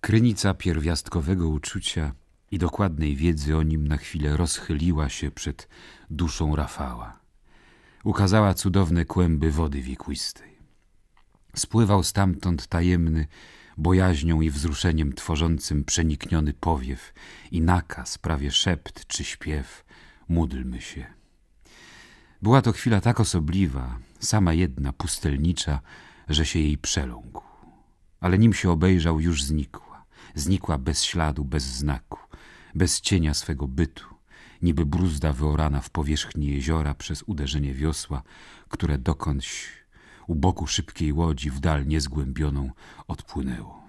Krynica pierwiastkowego uczucia i dokładnej wiedzy o nim na chwilę rozchyliła się przed duszą Rafała. Ukazała cudowne kłęby wody wiekuistej. Spływał stamtąd tajemny, bojaźnią i wzruszeniem tworzącym przenikniony powiew i nakaz, prawie szept czy śpiew: módlmy się. Była to chwila tak osobliwa, sama jedna, pustelnicza, że się jej przeląkł. Ale nim się obejrzał, już znikła. Znikła bez śladu, bez znaku, bez cienia swego bytu, niby bruzda wyorana w powierzchni jeziora przez uderzenie wiosła, które dokądś u boku szybkiej łodzi w dal niezgłębioną odpłynęło.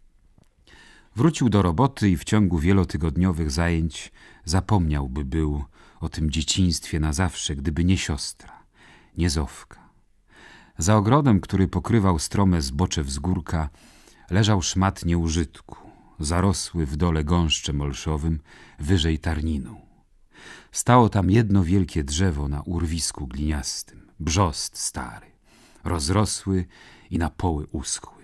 Wrócił do roboty i w ciągu wielotygodniowych zajęć zapomniałby był o tym dzieciństwie na zawsze, gdyby nie siostra, nie Zofka. Za ogrodem, który pokrywał strome zbocze wzgórka, leżał szmat nieużytku, zarosły w dole gąszczem olszowym, wyżej tarniną. Stało tam jedno wielkie drzewo na urwisku gliniastym, brzost stary, rozrosły i na poły uschły.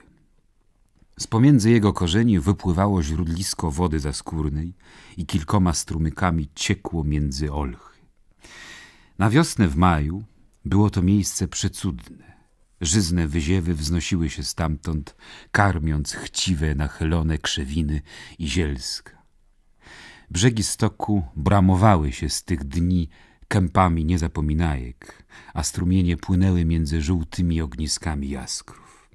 Z pomiędzy jego korzeni wypływało źródlisko wody zaskórnej i kilkoma strumykami ciekło między olchy. Na wiosnę w maju było to miejsce przecudne. Żyzne wyziewy wznosiły się stamtąd, karmiąc chciwe, nachylone krzewiny i zielska. Brzegi stoku bramowały się z tych dni kępami niezapominajek, a strumienie płynęły między żółtymi ogniskami jaskrów.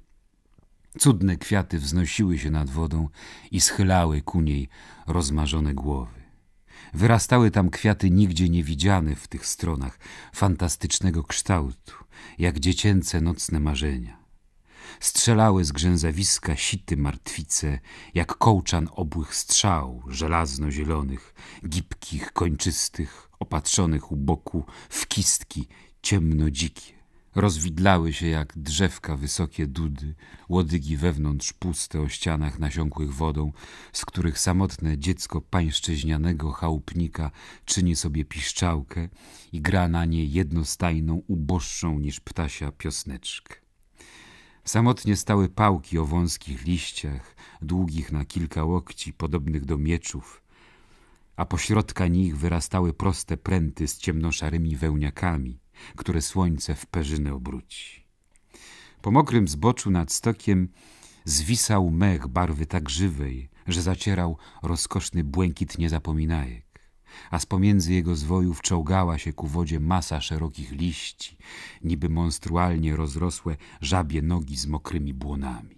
Cudne kwiaty wznosiły się nad wodą i schylały ku niej rozmarzone głowy. Wyrastały tam kwiaty nigdzie niewidziane w tych stronach, fantastycznego kształtu, jak dziecięce nocne marzenia. Strzelały z grzęzawiska sity martwice, jak kołczan obłych strzał, żelazno-zielonych, gibkich, kończystych, opatrzonych u boku w kistki ciemno-dzikie. Rozwidlały się jak drzewka wysokie dudy, łodygi wewnątrz puste o ścianach nasiąkłych wodą, z których samotne dziecko pańszczyźnianego chałupnika czyni sobie piszczałkę i gra na niej jednostajną, uboższą niż ptasia piosneczkę. Samotnie stały pałki o wąskich liściach, długich na kilka łokci, podobnych do mieczów, a pośrodka nich wyrastały proste pręty z ciemnoszarymi wełniakami, które słońce w perzynę obróci. Po mokrym zboczu nad stokiem zwisał mech barwy tak żywej, że zacierał rozkoszny błękit niezapominajek, a z pomiędzy jego zwojów czołgała się ku wodzie masa szerokich liści, niby monstrualnie rozrosłe żabie nogi z mokrymi błonami.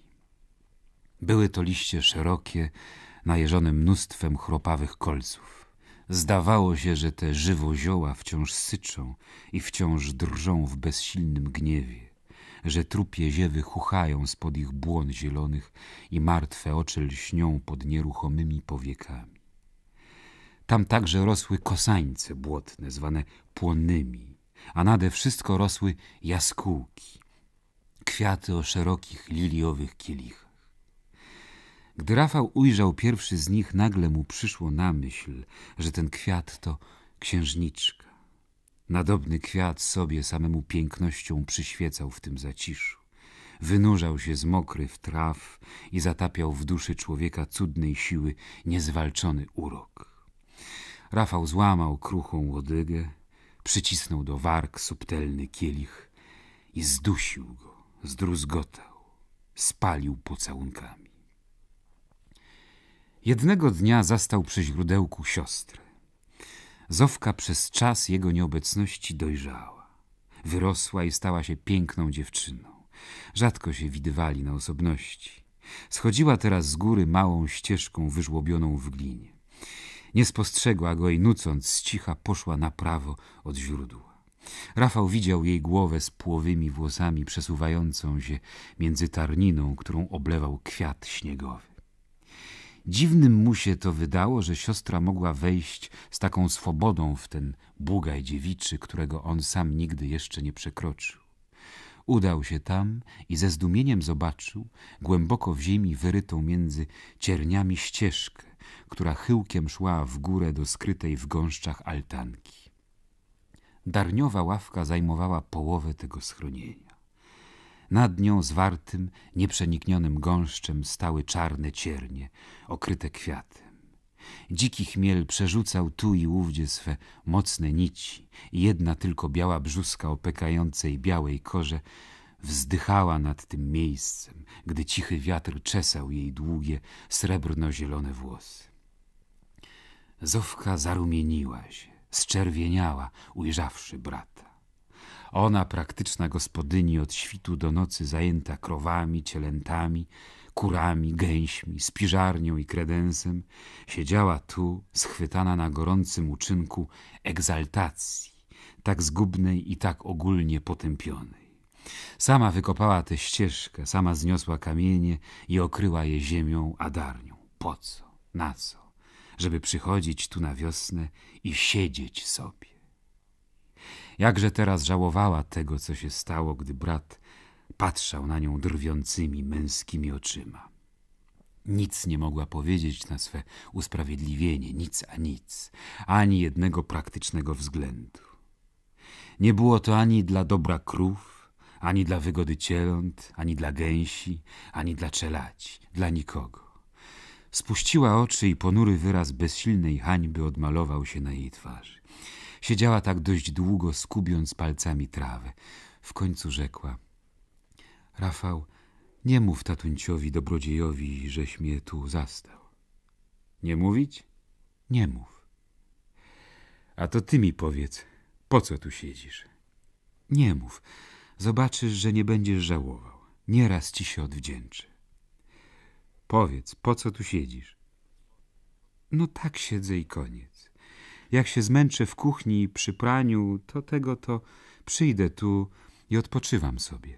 Były to liście szerokie, najeżone mnóstwem chropawych kolców. Zdawało się, że te żywozioła wciąż syczą i wciąż drżą w bezsilnym gniewie, że trupie ziewy chuchają spod ich błon zielonych i martwe oczy lśnią pod nieruchomymi powiekami. Tam także rosły kosańce błotne, zwane płonnymi, a nade wszystko rosły jaskółki, kwiaty o szerokich liliowych kielichach. Gdy Rafał ujrzał pierwszy z nich, nagle mu przyszło na myśl, że ten kwiat to księżniczka. Nadobny kwiat sobie samemu pięknością przyświecał w tym zaciszu. Wynurzał się z mokrych traw i zatapiał w duszy człowieka cudnej siły niezwalczony urok. Rafał złamał kruchą łodygę, przycisnął do warg subtelny kielich i zdusił go, zdruzgotał, spalił pocałunkami. Jednego dnia zastał przy źródełku siostrę. Zofka przez czas jego nieobecności dojrzała. Wyrosła i stała się piękną dziewczyną. Rzadko się widywali na osobności. Schodziła teraz z góry małą ścieżką wyżłobioną w glinie. Nie spostrzegła go i nucąc z cicha poszła na prawo od źródła. Rafał widział jej głowę z płowymi włosami przesuwającą się między tarniną, którą oblewał kwiat śniegowy. Dziwnym mu się to wydało, że siostra mogła wejść z taką swobodą w ten bugaj dziewiczy, którego on sam nigdy jeszcze nie przekroczył. Udał się tam i ze zdumieniem zobaczył głęboko w ziemi wyrytą między cierniami ścieżkę, która chyłkiem szła w górę do skrytej w gąszczach altanki. Darniowa ławka zajmowała połowę tego schronienia. Nad nią zwartym, nieprzeniknionym gąszczem stały czarne ciernie, okryte kwiatem. Dziki chmiel przerzucał tu i ówdzie swe mocne nici i jedna tylko biała brzuska o pekającej białej korze wzdychała nad tym miejscem, gdy cichy wiatr czesał jej długie, srebrno-zielone włosy. Zofka zarumieniła się, zczerwieniała, ujrzawszy brata. Ona, praktyczna gospodyni, od świtu do nocy zajęta krowami, cielętami, kurami, gęśmi, spiżarnią i kredensem, siedziała tu, schwytana na gorącym uczynku egzaltacji, tak zgubnej i tak ogólnie potępionej. Sama wykopała tę ścieżkę, sama zniosła kamienie i okryła je ziemią adarnią. Po co? Na co? Żeby przychodzić tu na wiosnę i siedzieć sobie. Jakże teraz żałowała tego, co się stało, gdy brat patrzał na nią drwiącymi, męskimi oczyma. Nic nie mogła powiedzieć na swe usprawiedliwienie, nic a nic, ani jednego praktycznego względu. Nie było to ani dla dobra krów, ani dla wygody cieląt, ani dla gęsi, ani dla czelaci, dla nikogo. Spuściła oczy i ponury wyraz bezsilnej hańby odmalował się na jej twarzy. Siedziała tak dość długo, skubiąc palcami trawę. W końcu rzekła: Rafał, nie mów tatuńciowi dobrodziejowi, żeś mnie tu zastał. Nie mówić? Nie mów. A to ty mi powiedz, po co tu siedzisz? Nie mów. Zobaczysz, że nie będziesz żałował. Nieraz ci się odwdzięczę. Powiedz, po co tu siedzisz? No tak siedzę i koniec. Jak się zmęczę w kuchni przy praniu, to przyjdę tu i odpoczywam sobie.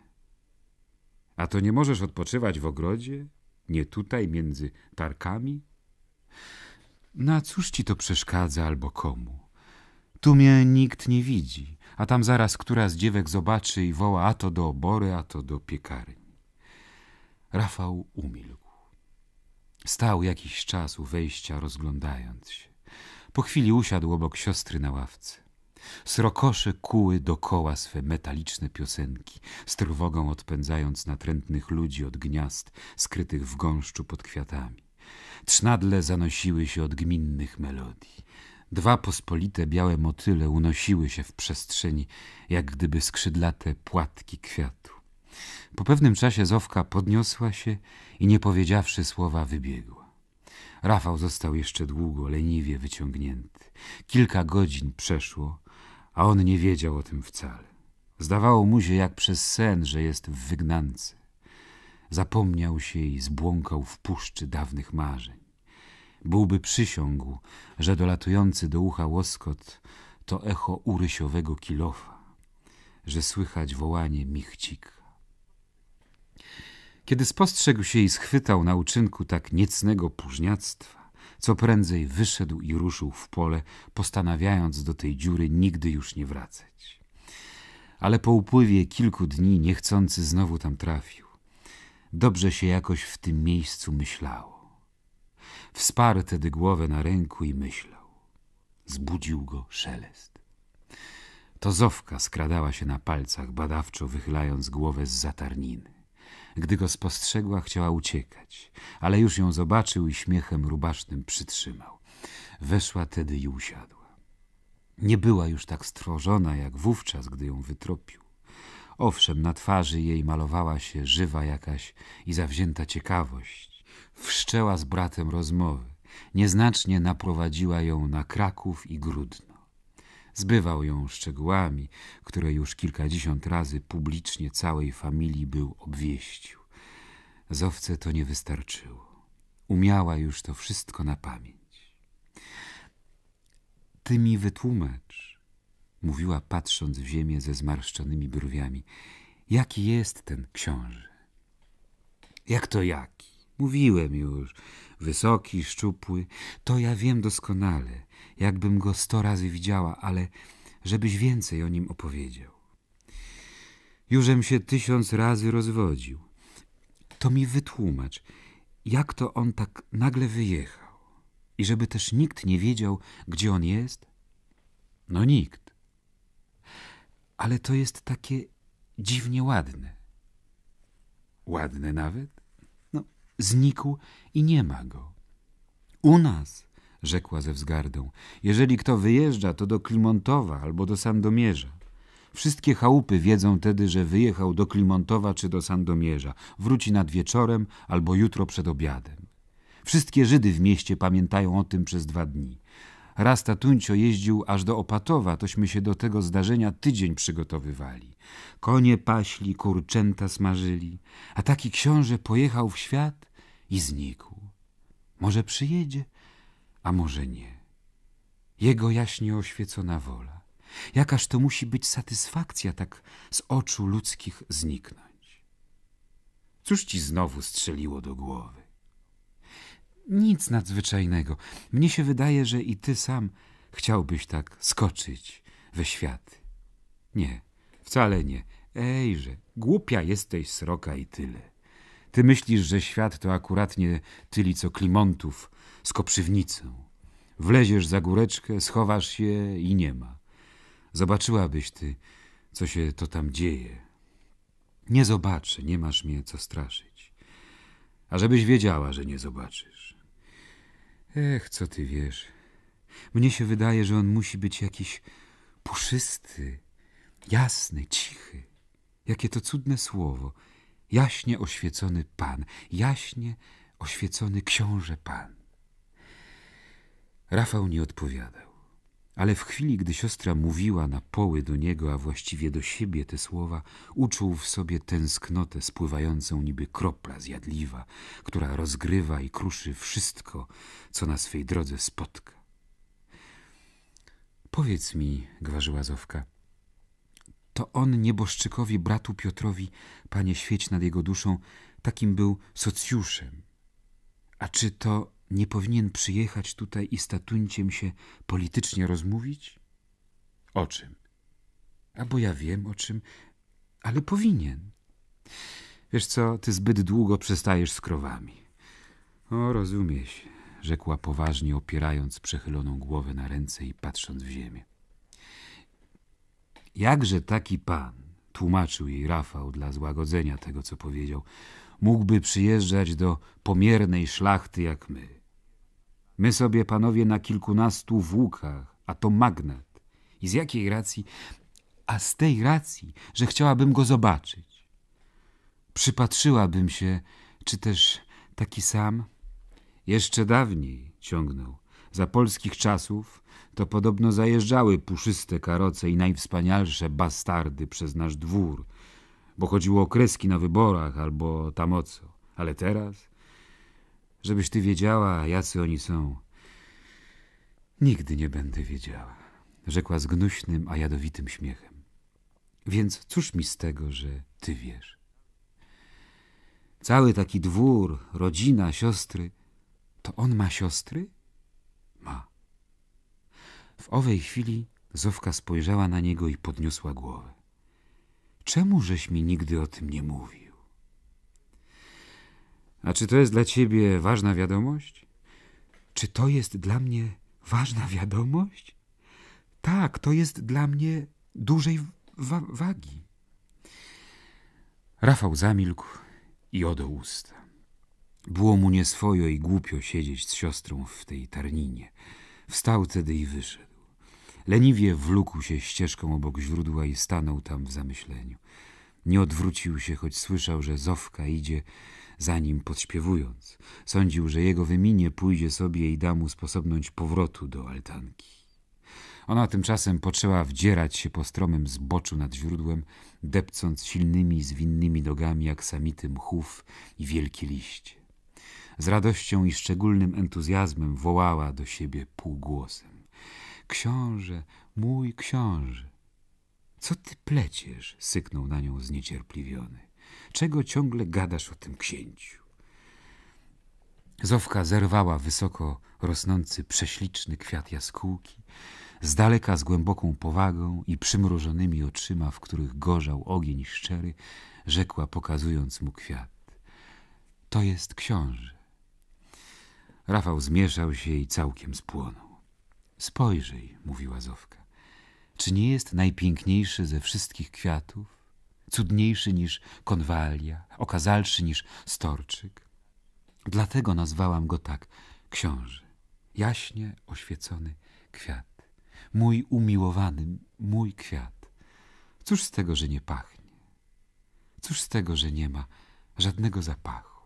A to nie możesz odpoczywać w ogrodzie? Nie tutaj, między tarkami? No a cóż ci to przeszkadza albo komu? Tu mnie nikt nie widzi, a tam zaraz która z dziewek zobaczy i woła a to do obory, a to do piekarni. Rafał umilkł. Stał jakiś czas u wejścia, rozglądając się. Po chwili usiadł obok siostry na ławce. Srokosze kuły dokoła swe metaliczne piosenki, z trwogą odpędzając natrętnych ludzi od gniazd skrytych w gąszczu pod kwiatami. Trznadle zanosiły się od gminnych melodii. Dwa pospolite białe motyle unosiły się w przestrzeni, jak gdyby skrzydlate płatki kwiatu. Po pewnym czasie Zofka podniosła się i nie powiedziawszy słowa wybiegła. Rafał został jeszcze długo, leniwie wyciągnięty. Kilka godzin przeszło, a on nie wiedział o tym wcale. Zdawało mu się jak przez sen, że jest w wygnance. Zapomniał się i zbłąkał w puszczy dawnych marzeń. Byłby przysiągł, że dolatujący do ucha łoskot to echo urysiowego kilofa, że słychać wołanie michcika. Kiedy spostrzegł się i schwytał na uczynku tak niecnego próżniactwa, co prędzej wyszedł i ruszył w pole, postanawiając do tej dziury nigdy już nie wracać. Ale po upływie kilku dni niechcący znowu tam trafił. Dobrze się jakoś w tym miejscu myślało. Wsparł tedy głowę na ręku i myślał. Zbudził go szelest. To Zofka skradała się na palcach, badawczo wychylając głowę z zatarniny. Gdy go spostrzegła, chciała uciekać, ale już ją zobaczył i śmiechem rubasznym przytrzymał. Weszła tedy i usiadła. Nie była już tak strwożona, jak wówczas, gdy ją wytropił. Owszem, na twarzy jej malowała się żywa jakaś i zawzięta ciekawość. Wszczęła z bratem rozmowy. Nieznacznie naprowadziła ją na Kraków i Gródno. Zbywał ją szczegółami, które już kilkadziesiąt razy publicznie całej familii był obwieścił. Zofce to nie wystarczyło. Umiała już to wszystko na pamięć. Ty mi wytłumacz, mówiła patrząc w ziemię ze zmarszczonymi brwiami, jaki jest ten książę? Jak to jaki? Mówiłem już. Wysoki, szczupły. To ja wiem doskonale, jakbym go 100 razy widziała, ale żebyś więcej o nim opowiedział. Jużem się 1000 razy rozwodził. To mi wytłumacz, jak to on tak nagle wyjechał i żeby też nikt nie wiedział, gdzie on jest? No nikt. Ale to jest takie dziwnie ładne. Ładne nawet? No, znikł i nie ma go. U nas, rzekła ze wzgardą, jeżeli kto wyjeżdża, to do Klimontowa albo do Sandomierza. Wszystkie chałupy wiedzą tedy, że wyjechał do Klimontowa czy do Sandomierza. Wróci nad wieczorem albo jutro przed obiadem. Wszystkie Żydy w mieście pamiętają o tym przez 2 dni. Raz tatuńcio jeździł aż do Opatowa, tośmy się do tego zdarzenia tydzień przygotowywali. Konie paśli, kurczęta smażyli, a taki książę pojechał w świat i znikł. Może przyjedzie, a może nie. Jego jaśnie oświecona wola. Jakaż to musi być satysfakcja tak z oczu ludzkich zniknąć. Cóż ci znowu strzeliło do głowy? Nic nadzwyczajnego. Mnie się wydaje, że i ty sam chciałbyś tak skoczyć we światy. Nie, wcale nie. Ejże, głupia jesteś, sroka, i tyle. Ty myślisz, że świat to akuratnie tyli co Klimontów z Koprzywnicą. Wleziesz za góreczkę, schowasz się i nie ma. Zobaczyłabyś ty, co się to tam dzieje. Nie zobaczę, nie masz mnie co straszyć. A żebyś wiedziała, że nie zobaczysz. Ech, co ty wiesz. Mnie się wydaje, że on musi być jakiś puszysty, jasny, cichy. Jakie to cudne słowo. Jaśnie oświecony Pan, jaśnie oświecony książę Pan. Rafał nie odpowiadał, ale w chwili, gdy siostra mówiła na poły do niego, a właściwie do siebie te słowa, uczuł w sobie tęsknotę spływającą niby kropla zjadliwa, która rozgrywa i kruszy wszystko, co na swej drodze spotka. Powiedz mi, gwarzyła Zofka, to on nieboszczykowi, bratu Piotrowi, Panie, świeć nad jego duszą, takim był socjuszem. A czy to nie powinien przyjechać tutaj i z tatuńciem się politycznie rozmówić? O czym? A bo ja wiem o czym, ale powinien. Wiesz co, ty zbyt długo przestajesz z krowami. O, rozumie się, rzekła poważnie, opierając przechyloną głowę na ręce i patrząc w ziemię. Jakże taki pan, tłumaczył jej Rafał dla złagodzenia tego, co powiedział, mógłby przyjeżdżać do pomiernej szlachty jak my. My sobie, panowie, na kilkunastu włókach, a to magnat. I z jakiej racji? A z tej racji, że chciałabym go zobaczyć. Przypatrzyłabym się, czy też taki sam? Jeszcze dawniej, ciągnął, za polskich czasów, to podobno zajeżdżały puszyste karoce i najwspanialsze bastardy przez nasz dwór, bo chodziło o kreski na wyborach albo tam o co. Ale teraz, żebyś ty wiedziała, jacy oni są, nigdy nie będę wiedziała, rzekła z gnuśnym, a jadowitym śmiechem. Więc cóż mi z tego, że ty wiesz? Cały taki dwór, rodzina, siostry, to on ma siostry? Ma. W owej chwili Zofka spojrzała na niego i podniosła głowę. Czemu żeś mi nigdy o tym nie mówił? A czy to jest dla ciebie ważna wiadomość? Czy to jest dla mnie ważna wiadomość? Tak, to jest dla mnie dużej wagi. Rafał zamilkł i odął usta. Było mu nieswojo i głupio siedzieć z siostrą w tej tarninie. Wstał tedy i wyszedł. Leniwie wlókł się ścieżką obok źródła i stanął tam w zamyśleniu. Nie odwrócił się, choć słyszał, że Zofka idzie za nim podśpiewując. Sądził, że jego wyminie pójdzie sobie i da mu sposobność powrotu do altanki. Ona tymczasem poczęła wdzierać się po stromym zboczu nad źródłem, depcąc silnymi, zwinnymi nogami jak samity mchów i wielkie liście. Z radością i szczególnym entuzjazmem wołała do siebie półgłosem. Książę, mój książę. Co ty pleciesz? Syknął na nią zniecierpliwiony. Czego ciągle gadasz o tym księciu? Zofka zerwała wysoko rosnący prześliczny kwiat jaskółki, z daleka z głęboką powagą i przymrużonymi oczyma, w których gorzał ogień szczery, rzekła, pokazując mu kwiat. To jest książę. Rafał zmieszał się i całkiem spłonął. Spojrzyj, mówiła Zofka. Czy nie jest najpiękniejszy ze wszystkich kwiatów? cudniejszy niż konwalia, okazalszy niż storczyk. Dlatego nazwałam go tak, książę, jaśnie oświecony kwiat, mój umiłowany, mój kwiat. Cóż z tego, że nie pachnie? Cóż z tego, że nie ma żadnego zapachu?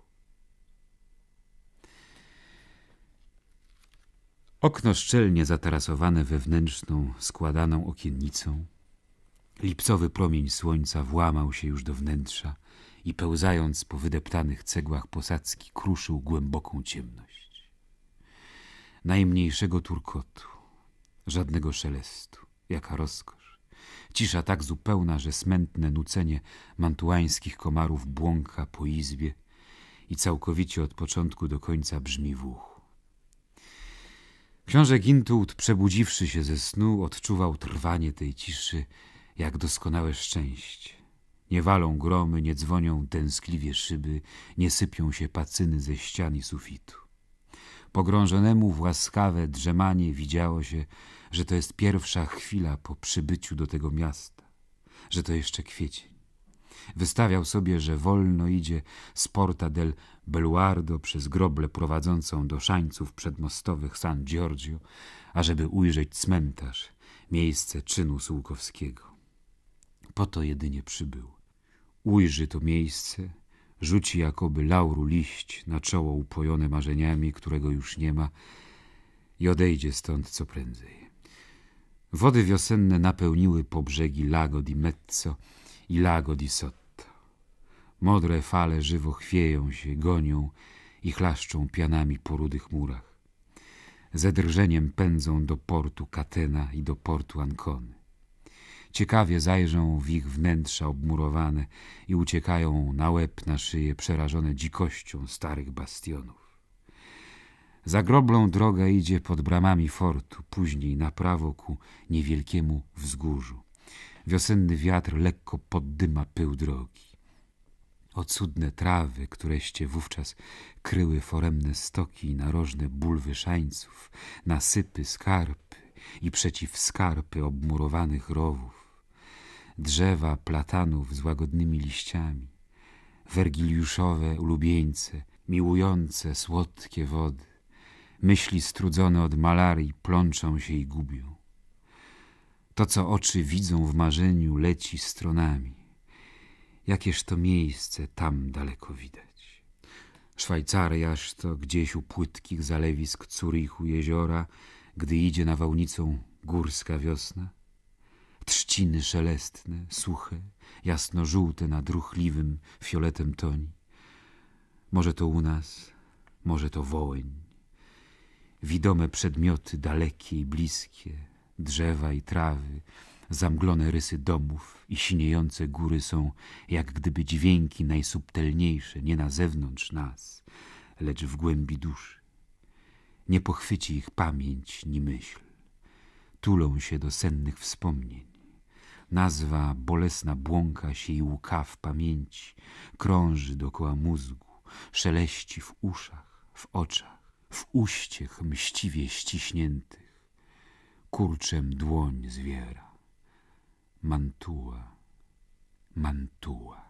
Okno szczelnie zatarasowane wewnętrzną, składaną okiennicą. Lipcowy promień słońca włamał się już do wnętrza i pełzając po wydeptanych cegłach posadzki kruszył głęboką ciemność. Najmniejszego turkotu, żadnego szelestu, jaka rozkosz. Cisza tak zupełna, że smętne nucenie mantuańskich komarów błąka po izbie i całkowicie od początku do końca brzmi w uchu. Książę Gintult, przebudziwszy się ze snu, odczuwał trwanie tej ciszy jak doskonałe szczęście. Nie walą gromy, nie dzwonią tęskliwie szyby, nie sypią się pacyny ze ścian i sufitu. Pogrążonemu w łaskawe drzemanie widziało się, że to jest pierwsza chwila po przybyciu do tego miasta, że to jeszcze kwiecień. Wystawiał sobie, że wolno idzie z Porta del Beluardo przez groblę prowadzącą do szańców przedmostowych San Giorgio, ażeby ujrzeć cmentarz, miejsce czynu sułkowskiego. Po to jedynie przybył. Ujrzy to miejsce, rzuci jakoby lauru liść na czoło upojone marzeniami, którego już nie ma, i odejdzie stąd co prędzej. Wody wiosenne napełniły po brzegi Lago di Mezzo i Lago di Sotto. Modre fale żywo chwieją się, gonią i chlaszczą pianami po rudych murach. Ze drżeniem pędzą do portu Catena i do portu Ancony. Ciekawie zajrzą w ich wnętrza obmurowane i uciekają na łeb, na szyję, przerażone dzikością starych bastionów. Za groblą droga idzie pod bramami fortu, później na prawo ku niewielkiemu wzgórzu. Wiosenny wiatr lekko poddyma pył drogi. O cudne trawy, któreście wówczas kryły foremne stoki i narożne bulwy szańców, nasypy, skarpy i przeciw skarpy obmurowanych rowów, drzewa platanów z łagodnymi liściami, wergiliuszowe ulubieńce, miłujące słodkie wody, myśli strudzone od malarii plączą się i gubią. To, co oczy widzą w marzeniu, leci stronami. Jakież to miejsce tam daleko widać. Szwajcariaż to gdzieś u płytkich zalewisk Zurichu jeziora, gdy idzie nawałnicą górska wiosna. Trzciny szelestne, suche, jasno-żółte nad ruchliwym fioletem toni. Może to u nas, może to Wołyń. Widome przedmioty dalekie i bliskie, drzewa i trawy, zamglone rysy domów i siniejące góry są jak gdyby dźwięki najsubtelniejsze, nie na zewnątrz nas, lecz w głębi duszy. Nie pochwyci ich pamięć ni myśl. Tulą się do sennych wspomnień. Nazwa bolesna błąka się i łka w pamięci, krąży dokoła mózgu, szeleści w uszach, w oczach, w uściech mściwie ściśniętych. Kurczem dłoń zwiera. Mantua, Mantua.